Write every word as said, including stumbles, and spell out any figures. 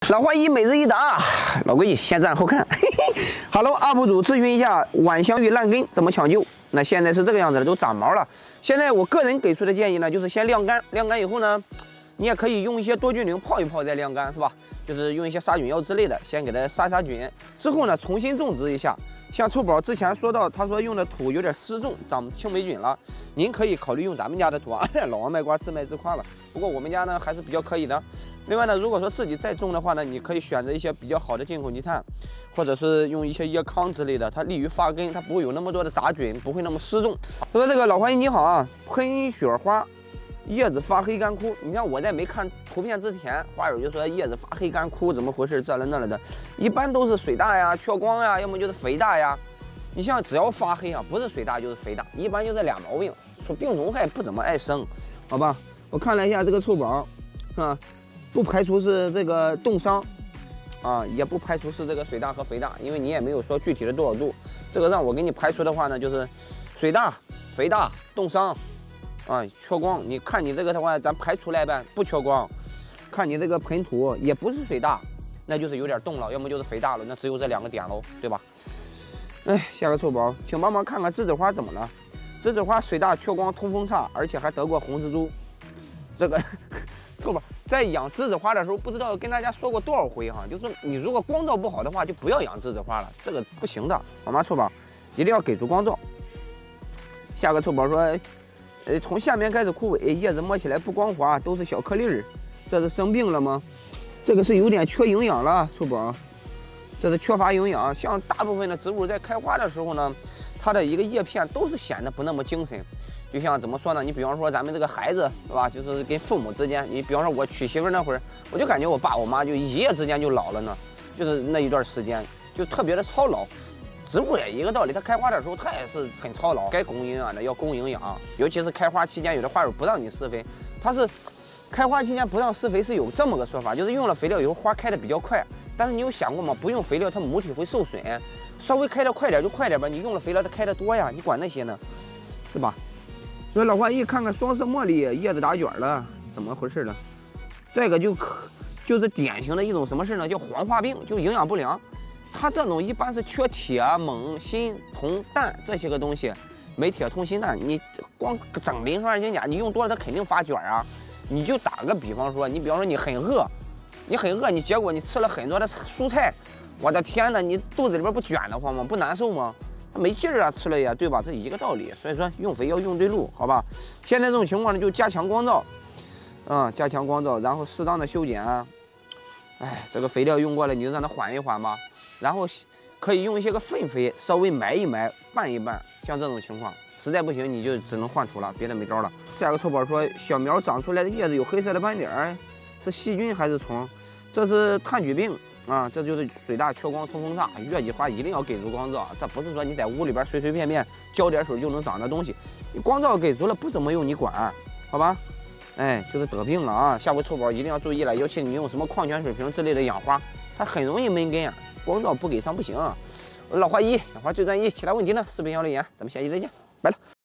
老花一每日一答，老规矩，先赞后看。Hello， U P 主咨询一下晚香玉烂根怎么抢救？那现在是这个样子的，都长毛了。现在我个人给出的建议呢，就是先晾干，晾干以后呢，你也可以用一些多菌灵泡一泡再晾干，是吧？就是用一些杀菌药之类的，先给它杀杀菌。之后呢，重新种植一下。像臭宝之前说到，他说用的土有点湿重，长青霉菌了。您可以考虑用咱们家的土啊，老王卖瓜自卖自夸了。不过我们家呢还是比较可以的。另外呢，如果说自己再种的话呢，你可以选择一些比较好的进口泥炭，或者是用一些椰糠之类的，它利于发根，它不会有那么多的杂菌，不会那么湿重。他说这个老花姨你好啊，喷雪花。 叶子发黑干枯，你像我在没看图片之前，花友就说叶子发黑干枯，怎么回事？这了那了的，一般都是水大呀、缺光呀，要么就是肥大呀。你像只要发黑啊，不是水大就是肥大，一般就这俩毛病。说病虫害不怎么爱生，好吧？我看了一下这个臭宝，啊，不排除是这个冻伤，啊，也不排除是这个水大和肥大，因为你也没有说具体的多少度。这个让我给你排除的话呢，就是水大、肥大、冻伤。 啊，缺光，你看你这个的话，咱排除来呗，不缺光。看你这个盆土也不是水大，那就是有点冻了，要么就是肥大了，那只有这两个点喽，对吧？哎，下个臭宝，请帮忙看看栀子花怎么了？栀子花水大、缺光、通风差，而且还得过红蜘蛛。这个臭宝在养栀子花的时候，不知道跟大家说过多少回哈，就是你如果光照不好的话，就不要养栀子花了，这个不行的，好吗？臭宝，一定要给足光照。下个臭宝说。 呃，从下面开始枯萎，叶子摸起来不光滑，都是小颗粒儿，这是生病了吗？这个是有点缺营养了，臭宝，这是缺乏营养。像大部分的植物在开花的时候呢，它的一个叶片都是显得不那么精神。就像怎么说呢？你比方说咱们这个孩子，是吧？就是跟父母之间，你比方说我娶媳妇那会儿，我就感觉我爸我妈就一夜之间就老了呢，就是那一段时间就特别的操劳。 植物也一个道理，它开花的时候它也是很操劳，该供营养的要供营养，尤其是开花期间，有的花友不让你施肥，它是开花期间不让施肥是有这么个说法，就是用了肥料以后花开的比较快，但是你有想过吗？不用肥料它母体会受损，稍微开的快点就快点吧，你用了肥料它开的多呀，你管那些呢，是吧？所以老花一看看双色茉莉叶子打卷了，怎么回事呢？这个就可就是典型的一种什么事呢？叫黄化病，就营养不良。 它这种一般是缺铁、锰、锌、铜、氮这些个东西，镁、铁、铜、锌、氮。你光整磷酸二氢钾，你用多了它肯定发卷啊。你就打个比方说，你比方说你很饿，你很饿，你结果你吃了很多的蔬菜，我的天哪，你肚子里边不卷得慌吗？不难受吗？它没劲儿啊，吃了呀，对吧？这一个道理。所以说用肥要用对路，好吧？现在这种情况呢，就加强光照，啊、嗯，加强光照，然后适当的修剪啊。哎，这个肥料用过了，你就让它缓一缓吧。 然后可以用一些个粪肥，稍微埋一埋，拌一拌，像这种情况，实在不行你就只能换土了，别的没招了。下个臭宝说，小苗长出来的叶子有黑色的斑点儿，是细菌还是虫？这是炭疽病啊，这就是水大、缺光、通风差。月季花一定要给足光照，这不是说你在屋里边随随便便浇点水就能长的东西，你光照给足了，不怎么用你管，好吧？哎，就是得病了啊！下回臭宝一定要注意了，尤其你用什么矿泉水瓶之类的养花，它很容易闷根啊。 光照不给上不行，老花一养花最专一，其他问题呢？视频小留言，咱们下期再见，拜了。